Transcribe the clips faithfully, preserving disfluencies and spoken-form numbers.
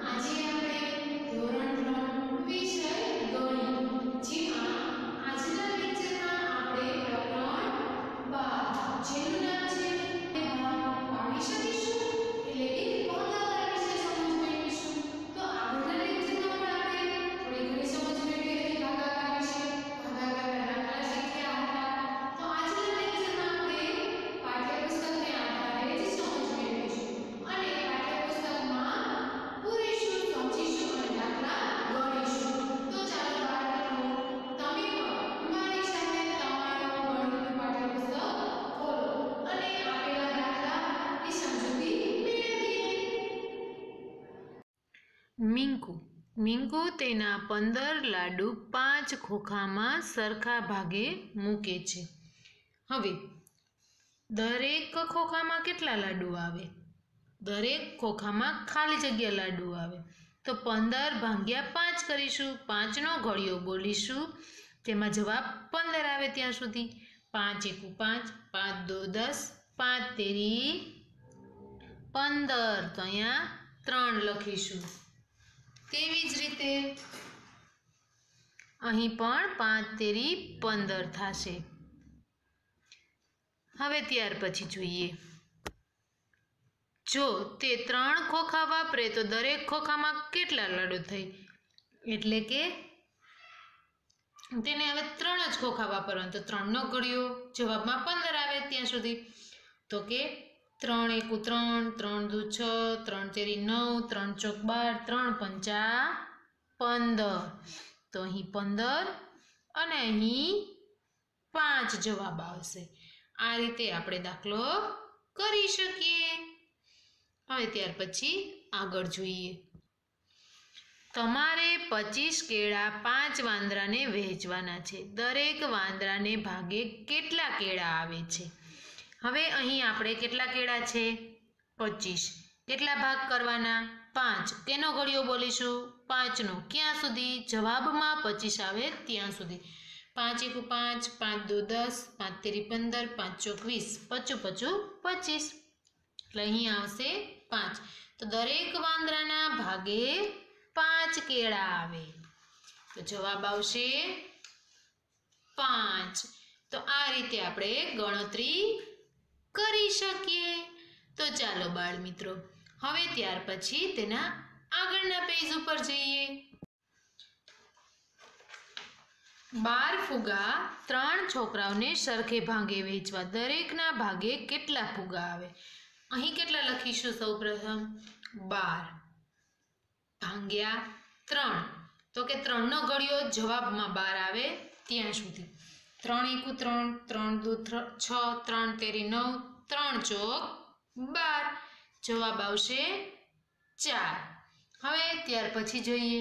આજે આપણે ધોરણ ત્રણ વિષય ગણિત જેમાં આજના લેક્ચરમાં આપણે પ્રકરણ બાર જેનું નામ છે ભાગ પાડી શકીશું એટલે કે ભાગાકાર વિશે સમજ મેળવીશું। તો આગળના લેક્ચરમાં પણ આપણે થોડી ઘણી સમજ મેળવી હતી ભાગાકાર વિશે, ભાગાકારના દાખલા શીખ્યા હતા। તો આજના લેક્ચરમાં આપણે પાઠ્યપુસ્તકને આધારે જ સમજ મેળવીશું અને પાઠ્યપુસ્તકમાં પૂરેશું સમજીશું અને દાખલા ગણીશું। તો ચાલો બાળકો તમે પણ મારી સાથે તમારું ગણિતનું પાઠ્યપુસ્તક ખોલો અને આપેલા દાખલાની સમજૂતી મેળવીએ। મિંકુ મિંકુ તેના પંદર લાડુ પાંચ ખોખામાં સરખા ભાગે મૂકે છે। હવે દરેક ખોખામાં કેટલા લાડુ આવે? દરેક ખોખામાં ખાલી જગ્યા લાડુ આવે તો પંદર ભાગ્યા પાંચ કરીશું, પાંચનો ઘડિયો બોલીશું, તેમાં જવાબ પંદર આવે ત્યાં સુધી। પાંચ એકુ પાંચ, પાંચ દો દસ, પાંચ તેરી પંદર, તો અહીંયા ત્રણ લખીશું। તેવી જ રીતે અહીં પણ પાંચ તેરી પંદર થશે। હવે ત્યાર પછી જોઈએ, જો તે ત્રણ ખોખા વાપરે તો દરેક ખોખામાં કેટલા લાડુ થઈ? એટલે કે તેને હવે ત્રણ જ ખોખા વાપરવાના, તો ત્રણનો ઘડિયો જવાબમાં પંદર આવે ત્યાં સુધી। તો કે ત્રણ એકુ ત્રણ, ત્રણ દુ છ, ત્રણ તેરી નવ, ત્રણ ચોક બાર, ત્રણ પંચા પંદર, તો અહીં પંદર અને અહીં પાંચ જવાબ આવશે। આ રીતે આપણે દાખલો કરી શકીએ। હવે ત્યાર પછી આગળ જોઈએ, તમારે પચીસ કેળા પાંચ વાંદરાને વહેંચવાના છે, દરેક વાંદરાને ભાગે કેટલા કેળા આવે છે? હવે અહીં આપણે કેટલા કેળા છે? પચીસ। કેટલા ભાગ કરવાના? પાંચ। કેનો ઘડિયો બોલીશું? પાંચનો। ક્યાં સુધી? જવાબમાં પચીસ આવે ત્યાં સુધી। પાંચ એકુ પાંચ, પાંચ દો દસ, પાંચ તેરી પંદર, પાંચ ચોક વીસ, પચું પચું પચીસ, એટલે અહીં આવશે પાંચ। તો દરેક વાંદરાના ભાગે પાંચ કેળા આવે તો જવાબ આવશે પાંચ। તો આ રીતે આપણે ગણતરી કરી શકીએ। તો ચાલો બાળ મિત્રો હવે ત્યાર પછી તેના આગળના પેજ ઉપર જઈએ। બાર ફુગા ત્રણ છોકરાઓને સરખે ભાગે વહેંચવા, દરેકના ભાગે કેટલા ફુગા આવે? અહીં કેટલા લખીશું? સૌપ્રથમ બાર ભાગ્યા ત્રણ, તો કે ત્રણનો ઘડિયો જવાબમાં બાર આવે ત્યાં સુધી। ત્રણ એકુ ત્રણ, ત્રણ દુ છ, ત્રણ તેરી નવ, ત્રણ ચોક બાર, જવાબ આવશે ચાર। હવે ત્યાર પછી જોઈએ,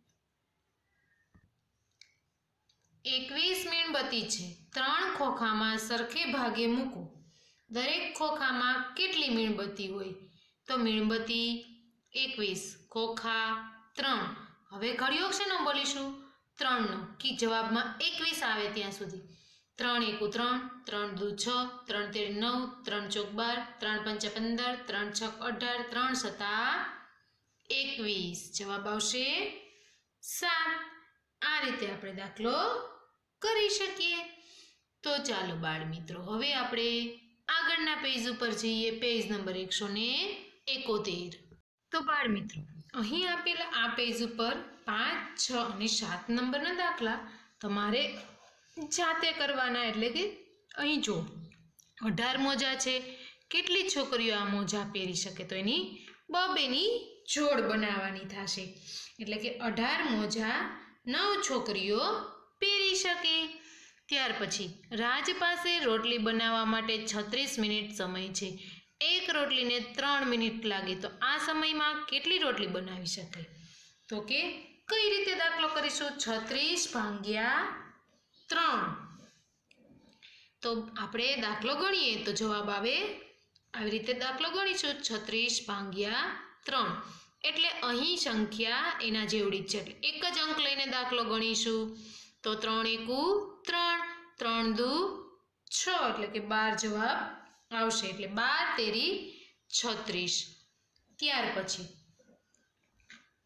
એકવીસ મીણબત્તી છે, ત્રણ ખોખામાં સરખે ભાગે મૂકો, દરેક ખોખામાં કેટલી મીણબત્તી હોય? તો મીણબત્તી એકવીસ, ખોખા ત્રણ, હવે ઘડિયો શેનો બોલીશું? ત્રણનો, કે જવાબમાં એકવીસ આવે ત્યાં સુધી। ત્રણ એકુ ત્રણ, ત્રણ દુ છ, ત્રણ તેરી નવ, ત્રણ ચોક બાર, ત્રણ પંચા પંદર, ત્રણ છક અઢાર, ત્રણ સત્તા એકવીસ, જવાબ આવશે સાત। આ રીતે આપણે દાખલો કરી શકીએ। તો ચાલો બાળ મિત્રો હવે આપણે આગળના પેજ ઉપર જઈએ, પેજ નંબર એકસો ને એકોતેર। તો બાળ મિત્રો અહીં આપેલા આ પેજ ઉપર પાંચ, છ અને સાત નંબરના દાખલા તમારે જાતે કરવાના, એટલે કે અહીં જો અઢાર મોજા છે, કેટલી છોકરીઓ આ મોજા પહેરી શકે? તો એની બબેની જોડ બનાવવાની થશે, એટલે કે અઢાર મોજા નવ છોકરીઓ પહેરી શકે। ત્યાર પછી રાજ પાસે રોટલી બનાવવા માટે છત્રીસ મિનિટ સમય છે, એક રોટલીને ત્રણ મિનિટ લાગે, તો આ સમયમાં કેટલી રોટલી બનાવી શકે? તો કે કઈ રીતે દાખલો કરીશું? છત્રીસ ભાગ્યા ત્રણ, તો આપણે દાખલો ગણીએ તો જવાબ આવે આવી રીતે દાખલો ગણીશું, છત્રીસ ભાગ્યા ત્રણ, એટલે અહીં સંખ્યા એના જેવડી જ છે, એટલે એક જ અંક લઈને દાખલો ગણીશું। તો ત્રણ એકુ ત્રણ, ત્રણ દુ છ, એટલે કે બાર જવાબ આવશે, એટલે બાર તેરી છત્રીસ। ત્યાર પછી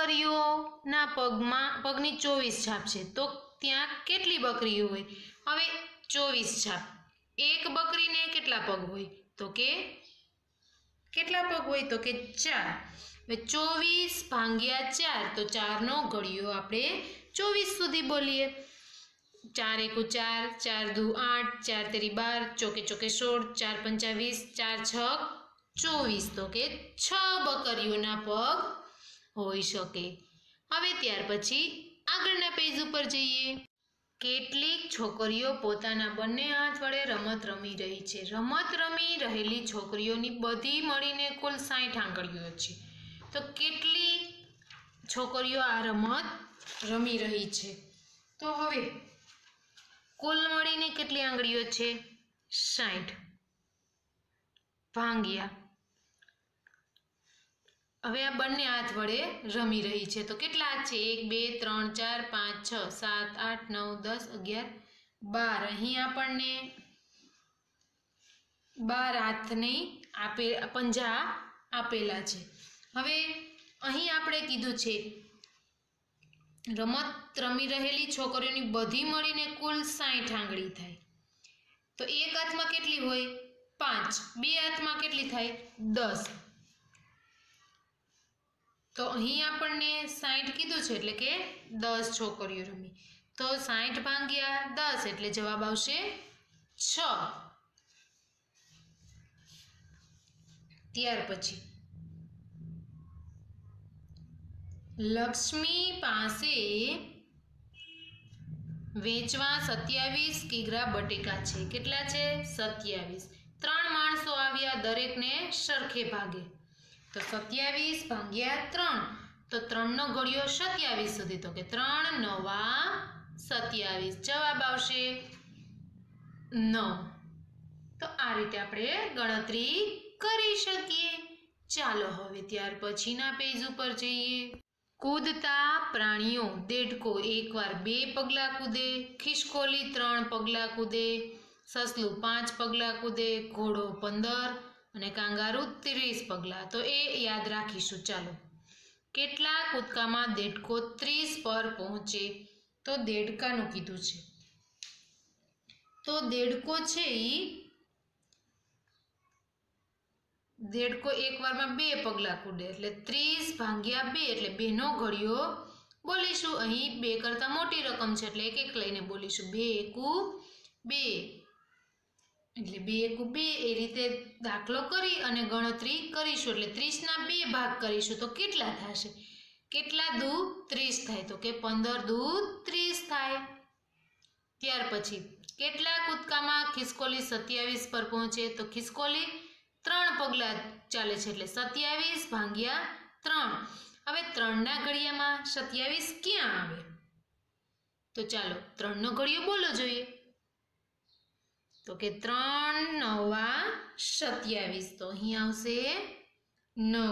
છોકરીઓના પગમાં પગની ચોવીસ છાપ છે તો ત્યાં કેટલી બકરીઓ હોય? હવે ચોવીસ છાપ, એક બકરીને કેટલા પગ હોય? તો કે કેટલા પગ હોય? તો કે ચાર. હવે ચોવીસ ભાંગ્યા ચાર, તો ચારનો ઘડિયો આપણે ચોવીસ સુધી બોલીએ. ચાર એકુ ચાર, ચાર દુ આઠ, ચાર તેરી બાર, ચોકે ચોકે સોળ, ચાર પંચા વીસ, ચાર છક ચોવીસ, તો કે છ બકરીઓના પગ હોઈ શકે. હવે ત્યાર પછી આગળના પેજ ઉપર જઈએ. કેટલીક છોકરીઓ પોતાના બંને હાથ વડે રમત રમી રહી છે. રમત રમી રહેલી છોકરીઓની બધી મળીને કુલ સાઠ આંગળીઓ છે. તો કેટલી છોકરીઓ આ રમત રમી રહી છે? તો હવે કુલ મળીને કેટલી આંગળીઓ છે? સાઠ ભાંગ્યા, હવે આ બંને હાથ વડે રમી રહી છે તો કેટલા હાથ છે? એક બે ત્રણ ચાર પાંચ છ સાત આઠ નવ દસ અગિયાર બાર. અહીં આપણને બાર હાથની આપે પંજા આપેલા છે. હવે અહીં આપણે કીધું છે રમત રમી રહેલી છોકરીઓની બધી મળીને કુલ સાઠ આંગળી થાય. તો એક હાથમાં કેટલી હોય? પાંચ. બે હાથમાં કેટલી થાય? દસ. તો અહીં આપણને સાઠ કીધું છે એટલે કે દસ છોકરીઓ રમી. તો સાઠ ભાંગ્યા દસ એટલે જવાબ આવશે છ. ત્યાર પછી લક્ષ્મી પાસે વેચવા સત્યાવીસ કિગ્રા બટેકા છે. કેટલા છે? સત્યાવીસ. ત્રણ માણસો આવ્યા, દરેકને સરખે ભાગે. તો સત્યાવીસ ભાંગ્યા ત્રણ, તો ત્રણનો ઘડિયો સત્યાવીસ સુધી, તો કે ત્રણ નવા સત્યાવીસ. જવાબ આવશે નવ. તો આ રીતે આપણે ગણતરી કરી શકીએ. ચાલો હવે ત્યાર પછીના પેજ ઉપર જઈએ. કૂદતા પ્રાણીઓ. દેડકો એકવાર બે પગલાં કૂદે, ખિસકોલી ત્રણ પગલાં કૂદે, સસલું પાંચ પગલાં કૂદે, ઘોડો પંદર અને કાંગારૂ ત્રીસ પગલાં. તો એ યાદ રાખીશું. ચાલો, કેટલા કૂદકામાં દેડકો ત્રીસ પર પહોંચે? તો દેડકાનું કીધું છે. તો દેડકો છે એ દેડકો એક વારમાં બે પગલાં કૂદે એટલે ત્રીસ ભાંગ્યા બે એટલે બેનો ઘડિયો બોલીશું. અહીં બે કરતાં મોટી રકમ છે એટલે એક એક લઈને બોલીશું. બે એકુ બે એટલે બે એકુ બે. એ રીતે દાખલો કરી અને ગણતરી કરીશું એટલે ત્રીસના બે ભાગ કરીશું તો કેટલા થશે? કેટલા દુ ત્રીસ થાય? તો કે પંદર દુ ત્રીસ થાય. ત્યાર પછી કેટલા કૂદકામાં ખિસકોલી સત્યાવીસ પર પહોંચે? તો ખિસકોલી ત્રણ પગલાં ચાલે છે એટલે સત્યાવીસ ભાંગ્યા ત્રણ. હવે ત્રણના ઘડિયામાં સત્યાવીસ ક્યાં આવે? તો ચાલો ત્રણનો ઘડિયો બોલો જોઈએ. તો કે ત્રણ નવા સત્યાવીસ. તો અહીં આવશે નવ.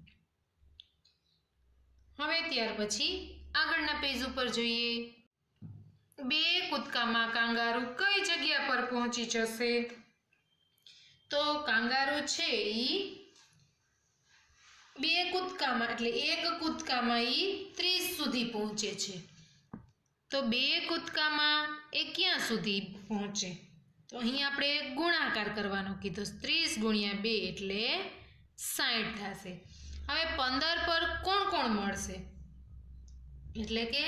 હવે ત્યાર પછી આગળના પેજ ઉપર જોઈએ. બે કૂદકામાં કાંગારૂ કઈ જગ્યા પર પહોંચી જશે? તો કાંગારૂ છે ઈ બે કૂદકામાં એટલે એક કૂદકામાં ઈ ત્રીસ સુધી પહોંચે છે. તો બે કૂદકામાં એ ક્યાં સુધી પહોંચે? તો અહીં આપણે ગુણાકાર કરવાનો કીધો. ત્રીસ ગુણ્યા બે એટલે સાઠ થશે. હવે પંદર પર કોણ કોણ મળશે? એટલે કે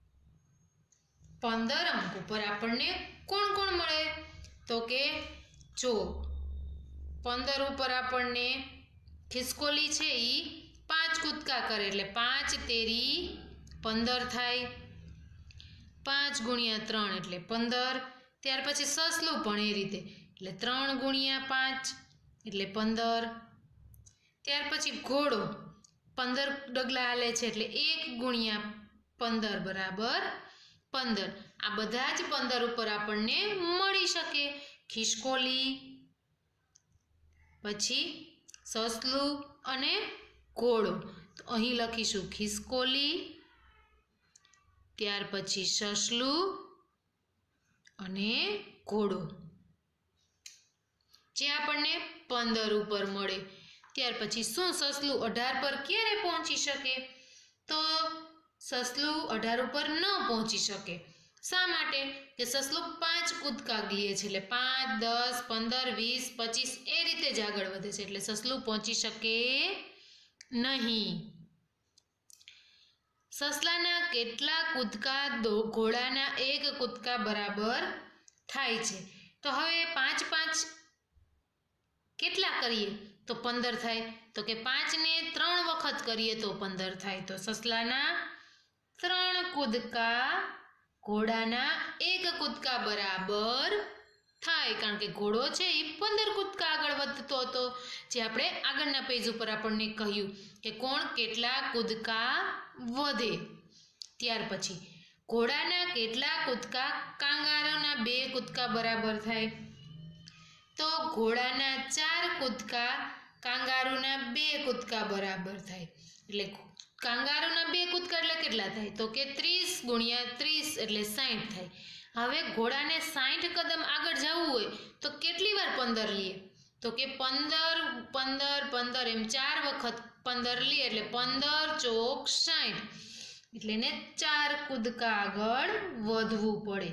પંદર અંક ઉપર આપણને કોણ કોણ મળે? તો કે જો પંદર ઉપર આપણને ખિસકોલી છે એ પાંચ કૂદકા કરે એટલે પાંચ તેરી પંદર થાય. પાંચ ગુણ્યા ત્રણ એટલે પંદર. ત્યાર પછી સસલું પણ એ રીતે એટલે ત્રણ ગુણ્યા પાંચ એટલે પંદર. ત્યાર પછી ઘોડો પંદર ડગલા હાલે છે એટલે એક ગુણ્યા પંદર બરાબર પંદર. આ બધા જ પંદર ઉપર આપણને મળી શકે. ખિસકોલી પછી સસલું અને ઘોડો. તો અહીં લખીશું ખિસકોલી, ત્યાર પછી સસલું અને ઘોડો જે આપણને પંદર ઉપર મળે. ત્યાર પછી શું સસલું અઢાર પર ક્યારે પહોંચી શકે? તો સસલું અઢાર ઉપર ન પહોંચી શકે. શા માટે? કે સસલું પાંચ કૂદકા લે છે, એટલે પાંચ, દસ, પંદર, વીસ, પચીસ એ રીતે જ આગળ વધે છે, એટલે સસલું પહોંચી શકે નહીં. સસલાના કેટલા કૂદકા ઘોડાના એક કૂદકા બરાબર થાય છે? તો હવે પાંચ પાંચ કેટલા કરીએ તો પંદર થાય? તો કે પાંચને ત્રણ વખત કરીએ તો પંદર થાય. તો સસલાના ત્રણ કૂદકા ઘોડાના એક કૂદકા બરાબર થાય, કારણ કે ઘોડો છે એ પંદર કૂદકા આગળ વધતો હતો, જે આપણે આગળના પેજ ઉપર આપણને કહ્યું કે કોણ કેટલા કૂદકા વધે. ત્યાર પછી ઘોડાના કેટલા કૂદકા કાંગારોના બે કૂદકા બરાબર થાય? તો ઘોડાના ચાર કૂદકા કાંગારુના બે કૂદકા બરાબર થાય. એટલે કાંગારુના બે કૂદકા એટલે કેટલા થાય? તો કે ત્રીસ ગુણ્યા ત્રીસ એટલે સાઠ થાય. હવે ઘોડાને સાઠ કદમ આગળ જવું હોય તો કેટલી વાર પંદર લઈએ? તો કે પંદર પંદર પંદર એમ ચાર વખત પંદર લઈએ, એટલે પંદર ચોક સાઠ, એટલે એને ચાર કૂદકા આગળ વધવું પડે.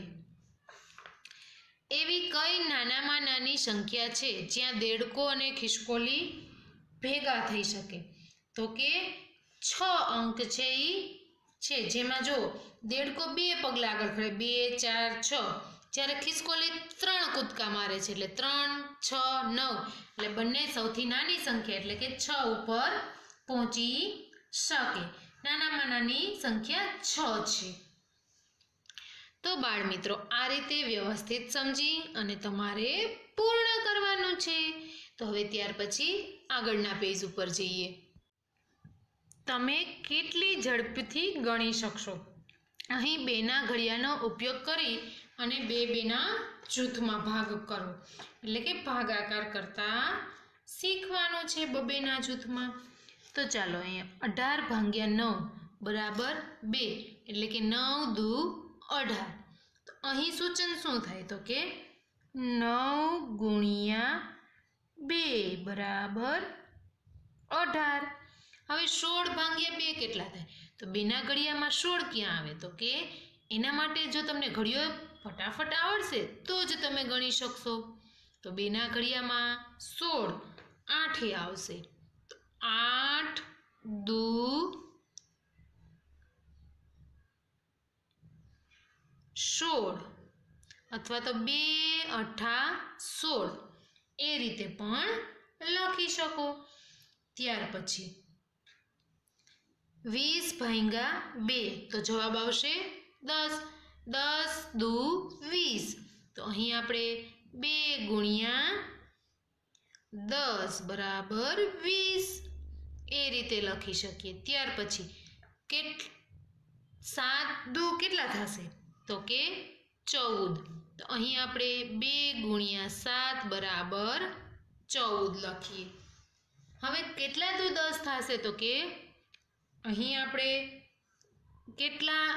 એવી કઈ નાનામાં નાની સંખ્યા છે જ્યાં દેડકો અને ખિસકોલી ભેગા થઈ શકે? તો કે છ અંક છે એ છે, જેમાં જો દેડકો બે પગલા આગળ ખડે, બે, ચાર, છ, જ્યારે ખિસકોલી ત્રણ કૂદકા મારે છે, એટલે ત્રણ, છ, નવ, એટલે બંને સૌથી નાની સંખ્યા, એટલે કે છ ઉપર પહોંચી શકે. નાનામાં નાની સંખ્યા છ છે. તો બાળ મિત્રો, આ રીતે વ્યવસ્થિત સમજી અને તમારે પૂર્ણ કરવાનું છે. તો હવે ત્યાર પછી આગળના પેજ ઉપર જઈએ. તમે કેટલી ઝડપથી ગણી શકશો? અહીં બેના ઘડિયાનો ઉપયોગ કરી અને બે બેના જૂથમાં ભાગ કરો, એટલે કે ભાગાકાર કરતા શીખવાનું છે બબેના જૂથમાં. તો ચાલો અહીંયા અઢાર ભાગ્યા નવ બરાબર બે, એટલે કે નવ દુ અઢાર. તો અહીં સૂચન શું થાય? તો કે નવ ગુણ્યા બે બરાબર અઢાર. હવે સોળ ભાગ્યા બે કેટલા થાય? તો બેના ઘડિયામાં સોળ ક્યાં આવે? તો કે એના માટે જો તમને ઘડિયો ફટાફટ આવડશે તો જ તમે ગણી શકશો. તો બેના ઘડિયામાં સોળ આઠે આવશે, તો આઠ દુ સોળ, અથવા તો બે અઠા સોળ, એ રીતે પણ લખી શકો. ત્યાર પછી વીસ ભાગ્યા બે, તો જવાબ આવશે દસ. દસ દુ વીસ, તો અહીં આપણે બે ગુણ્યા દસ બરાબર વીસ, એ રીતે લખી શકીએ. ત્યાર પછી કેટ સાત દુ કેટલા થશે? તો કે ચૌદ. તો અહીં આપણે બે ગુણ્યા સાત બરાબર ચૌદ લખીએ. હવે કેટલા દુ દસ થશે? તો કે અહીં આપણે કેટલા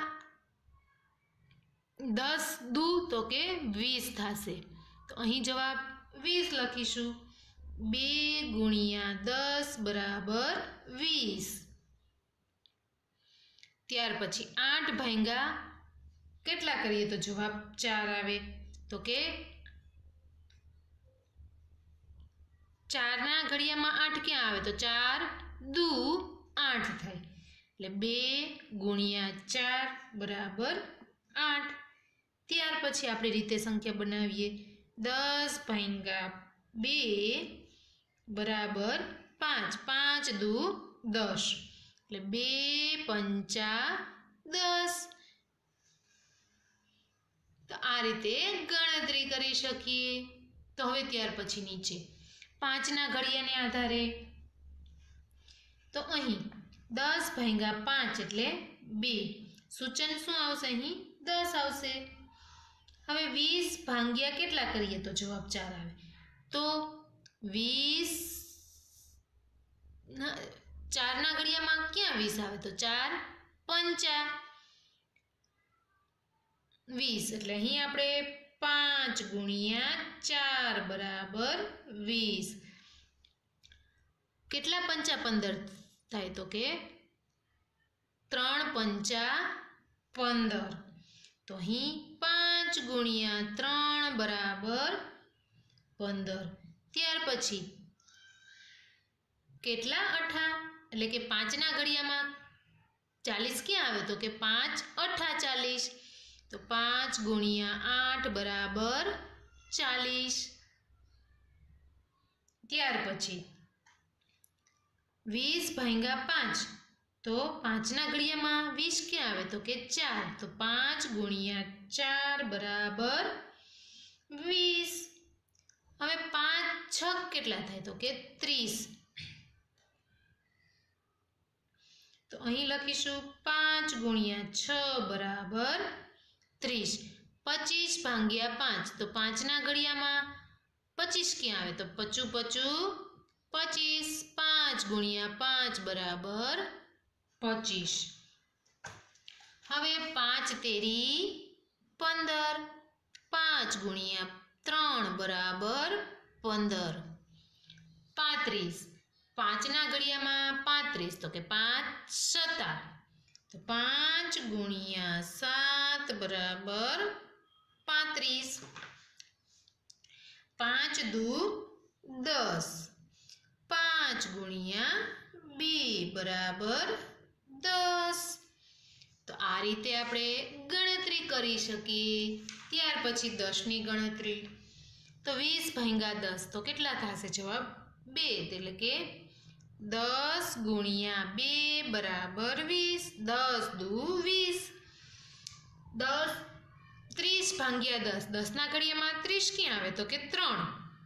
દસ દુ તો કે વીસ થશે, તો અહીં જવાબ વીસ લખીશું. બે ગુણ્યા દસ બરાબર વીસ. ત્યાર પછી આઠ ભાગ્યા કેટલા કરીએ તો જવાબ ચાર આવે? તો કે ચારના ઘડિયામાં આઠ ક્યાં આવે? તો ચાર દુ આઠ થાય, એટલે બે ગુણ્યા ચાર બરાબર આઠ. ત્યાર પછી આપણી રીતે સંખ્યા બનાવીએ. દસ ભાગ્યા બે બરાબર પાંચ, પાંચ દુ દસ, એટલે બે પંચા દસ. તો આ રીતે ગણતરી કરી શકીએ. તો હવે ત્યાર પછી નીચે પાંચના ઘડિયાને આધારે, તો અહીં દસ ભાગ્યા પાંચ એટલે બે, સૂચન શું આવશે? અહીં દસ આવશે. હવે વીસ ભાગ્યા કેટલા કરીએ તો જવાબ ચાર આવે? તો વીસ ચારના ઘડિયામાં ક્યાં વીસ આવે? તો ચાર પંચા વીસ, એટલે અહીં આપણે પાંચ ગુણ્યા ચાર બરાબર વીસ. કેટલા પંચા પંદર થાય? તો કે ત્રણ પંચા પંદર. તો અહીં પાંચ ગુણ્યા ત્રણ બરાબર પંદર. ત્યાર પછી કેટલા અઠા એટલે કે પાંચના ઘડિયામાં ચાલીસ ક્યાં આવે તો કે પાંચ અઠા ચાલીસ. તો પાંચ ગુણ્યા આઠ બરાબર ચાલીસ. ત્યાર પછી વીસ ભાગ્યા પાંચ તો પાંચના ઘડિયામાં વીસ ક્યાં આવે તો કે ચાર. તો પાંચ ગુણ્યા ચાર બરાબર વીસ. હવે પાંચ છક કેટલા થાય તો કે ત્રીસ. તો અહીં લખીશું પાંચ ગુણ્યા છ બરાબર ત્રીસ. પચીસ ભાગ્યા પાંચ તો પાંચના ઘડિયામાં પચીસ ક્યાં આવે તો પચું પચું પચીસ. પાંચ ગુણ્યા પાંચ બરાબર પચીસ. હવે પાંચ તેરી પંદર. પાંચ ગુણ્યા ત્રણ બરાબર પંદર. પાંત્રીસ. પાંચના ઘડિયામાં પાંત્રીસ તો કે પાંચ સત્તા. તો પાંચ ગુણ્યા સાત બરાબર પાંત્રીસ. પાંચ દુ દસ. પાંચ ગુણ્યા બે બરાબર દસ. તો આ રીતે આપણે ગણતરી કરી શકીએ. ત્યાર પછી દસની ગણતરી. તો વીસ ભાગ્યા દસ તો કેટલા થશે જવાબ બે. એટલે કે દસ ગુણ્યા બે બરાબર વીસ. દસ દુ વીસ. દસ ત્રીસ ભાગ્યા દસ. દસના ઘડિયામાં ત્રીસ ક્યાં આવે તો કે ત્રણ.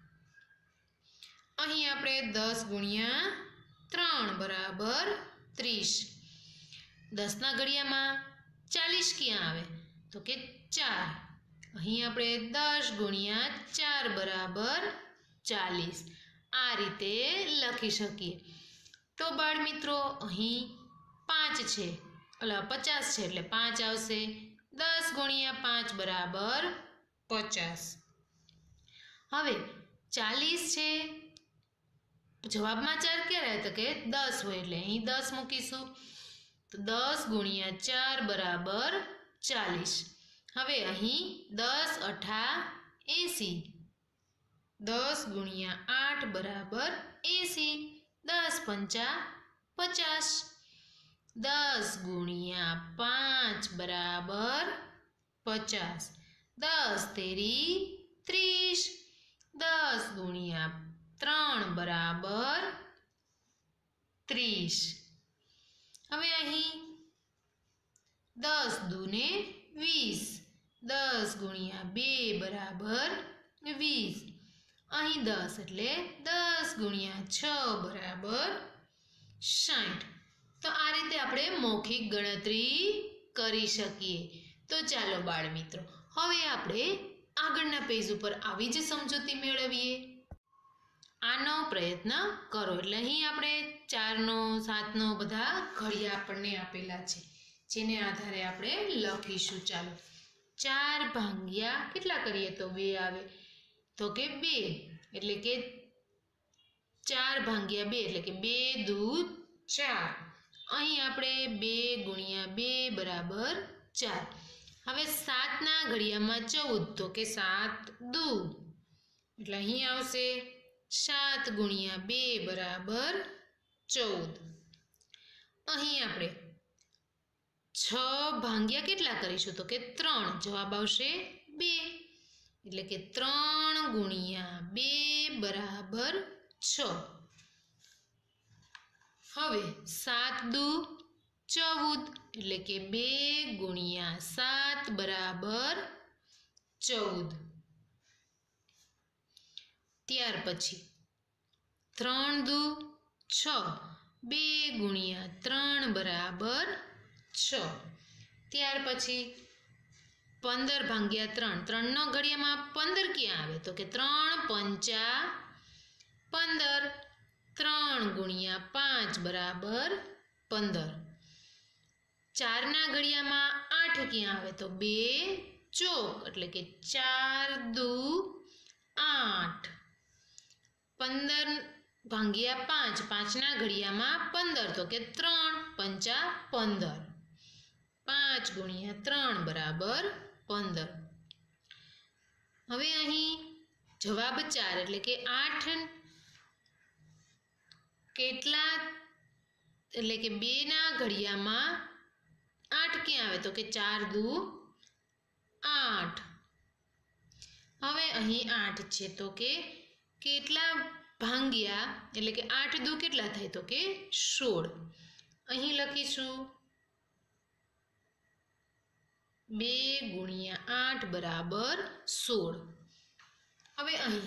અહીં આપણે દસ ગુણ્યા ત્રણ બરાબર ત્રીસ. દસના ઘડિયામાં ચાલીસ ક્યાં આવે તો કે ચાર. અહીં આપણે દસ ગુણ્યા ચાર બરાબર ચાલીસ. આ રીતે લખી શકીએ. તો બાળ મિત્રો અહીં પાંચ છે એટલે પચાસ છે એટલે પાંચ આવશે. દસ ગુણ્યા પાંચ બરાબર પચાસ. હવે ચાલીસ છે જવાબમાં ચાર ક્યારે આવે તો કે દસ હોય એટલે અહીં દસ મૂકીશું. તો દસ ગુણ્યા ચાર બરાબર ચાલીસ. હવે અહીં દસ અઠા એંસી. દસ ગુણ્યા આઠ બરાબર એંસી. દસ પંચા પચાસ. દસ ગુણ્યા પાંચ બરાબર પચાસ. દસ તેરી ત્રીસ. દસ ગુણ્યા ત્રણ બરાબર ત્રીસ. હવે અહીં દસ દૂને વીસ. દસ ગુણ્યા બે બરાબર વીસ. અહીં દસ એટલે દસ ગુણ્યા છ બરાબર સાઠ. તો આ રીતે આપણે મૌખિક ગણતરી કરી શકીએ. તો ચાલો બાળ મિત્રો હવે આપણે આગળના પેજ ઉપર આવી જ સમજૂતી મેળવીએ. આનો પ્રયત્ન કરો. એટલે અહીં આપણે ચારનો સાતનો બધા ઘડિયા આપણને આપેલા છે જેને આધારે આપણે લખીશું. ચાલો ચાર ભાગ્યા કેટલા કરીએ તો બે આવે તો કે બે. એટલે કે ચાર ભાગ્યા બે એટલે કે બે દુ ચાર. અહીં આપણે બે ગુણ્યા બે બરાબર ચાર. હવે સાતના ઘડિયામાં ચૌદ તો કે સાત દુ એટલે અહીં આવશે સાત ગુણ્યા બે બરાબર ચૌદ. અહીં આપણે છ ભાગ્યા કેટલા કરીશું તો કે ત્રણ. જવાબ આવશે બે. એટલે કે ત્રણ ગુણ્યા બે બરાબર છ. હવે સાત દુ ચૌદ એટલે કે બે ગુણ્યા સાત બરાબર ચૌદ. ત્યાર પછી ત્રણ દુ છ. બે ગુણ્યા ત્રણ બરાબર છ. ત્યાર પછી પંદર ભાગ્યા ત્રણ. ત્રણનો ઘડિયામાં પંદર ક્યાં આવે તો કે ત્રણ પંચા પંદર. ત્રણ ગુણ્યા પાંચ બરાબર પંદર. ચારના ઘડિયામાં આઠ ક્યાં આવે તો બે ચોક એટલે કે ચાર દુ આઠ. પંદર ભાગ્યા પાંચ. પાંચના ઘડિયામાં પંદર તો કે ત્રણ પંચા પંદર. પાંચ ગુણ્યા ત્રણ બરાબર પંદર. હવે અહીં જવાબ ચાર એટલે કે આઠ કેટલા એટલે કે બે ના ઘડિયામાં આઠ ક્યાં આવે તો કે ચાર દુ આઠ. હવે અહીં આઠ છે તો કે કેટલા ભાંગ્યા એટલે કે આઠ દુ કેટલા થાય તો કે સોળ. અહીં લખીશું બે ગુણ્યા આઠ બરાબર સોળ. હવે અહીં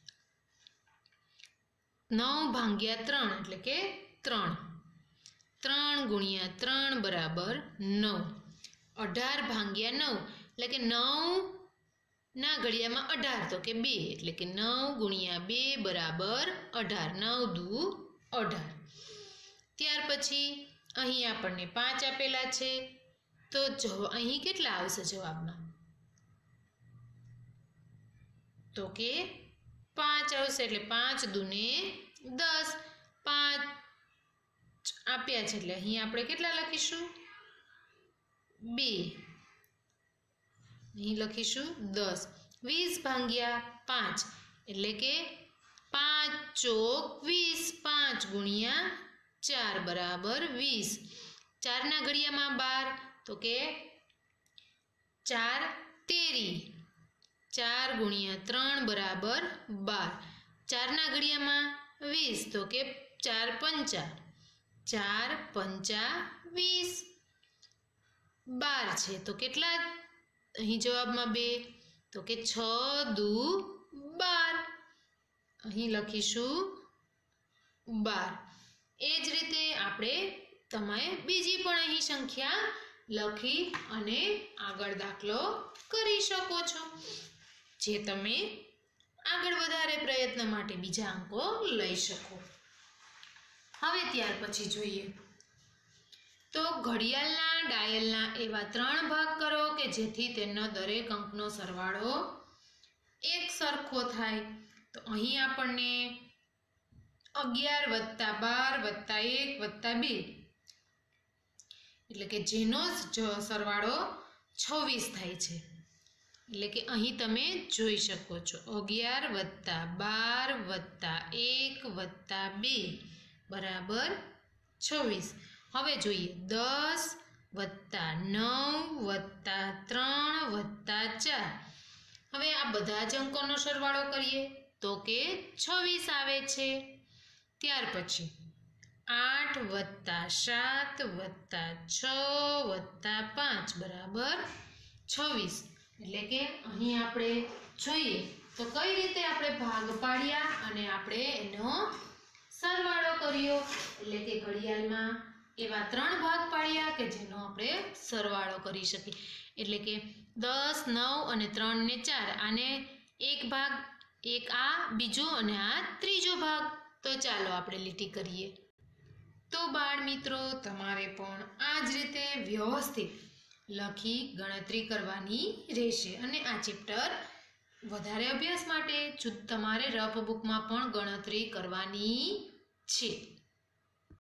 નવ ભાંગ્યા ત્રણ એટલે કે ત્રણ. ત્રણ ગુણ્યા ત્રણ બરાબર નવ. અઢાર ભાંગ્યા નવ એટલે કે નવ ના ઘડિયામાં અઢાર તો કે બે એટલે કે નવ ગુણ્યા બે બરાબર અઢાર. નવ દુ અઢાર. ત્યાર પછી અહીં આપણને પાંચ આપેલા છે તો જો અહીં કેટલા આવશે જવાબમાં તો કે પાંચ આવશે એટલે પાંચ દુને દસ. પાંચ આપ્યા છે એટલે અહીં આપણે કેટલા લખીશું બે. અહીં લખીશું દસ. વીસ ભાંગ્યા પાંચ એટલે કે પાંચ ચોક વીસ. પાંચ ગુણ્યા ચાર બરાબર વીસ. ચારના ઘડિયામાં બાર તો કે ચાર તેરી. ચાર ગુણ્યા ત્રણ બરાબર બાર. ચારના ઘડિયામાં વીસ તો કે ચાર પંચા. ચાર પંચા વીસ. બાર છે તો કેટલા અહીં જવાબમાં બે તો કે છ દુ બાર. અહીં લખીશું બાર. એ જ રીતે આપણે તમે બીજી પણ અહીં સંખ્યા લખી અને આગળ દાખલો કરી શકો છો જે તમે આગળ વધારે પ્રયત્ન માટે બીજા અંકો લઈ શકો. હવે ત્યાર પછી જોઈએ તો ઘડિયાળના ડાયલના એવા ત્રણ ભાગ કરો કે જેથી તેનો દરેક અંકનો સરવાળો એક સરખો થાય. તો અહીં આપણને અગિયાર વત્તા બાર વત્તા એક વત્તા બે એટલે કે જેનો જ સરવાળો છવ્વીસ થાય છે. એટલે કે અહીં તમે જોઈ શકો છો અગિયાર વત્તા બાર વત્તા એક વત્તા બે બરાબર છવ્વીસ. હવે જોઈએ દસ વત્તા નવ વત્તા ત્રણ વત્તા ચાર. હવે આ બધા જ અંકોનો સરવાળો કરીએ તો કે છવ્વીસ આવે છે. ત્યાર પછી આઠ વત્તા સાત વત્તા છ વત્તા પાંચ બરાબર છવ્વીસ. એટલે કે અહીં આપણે જોઈએ તો કઈ રીતે આપણે ભાગ પાડ્યા અને આપણે એનો સરવાળો કર્યો. એટલે કે ઘડિયાળમાં એવા ત્રણ ભાગ પાડ્યા કે જેનો આપણે સરવાળો કરી શકીએ. એટલે કે દસ નવ અને ત્રણ ને ચાર. આને એક ભાગ એક આ બીજો અને આ ત્રીજો ભાગ. તો ચાલો આપણે લીટી કરીએ. તો બાળ મિત્રો તમારે પણ આ જ રીતે વ્યવસ્થિત લખી ગણતરી કરવાની રહેશે. અને આ ચેપ્ટર વધારે અભ્યાસ માટે તમારે રફ બુકમાં પણ ગણતરી કરવાની છે.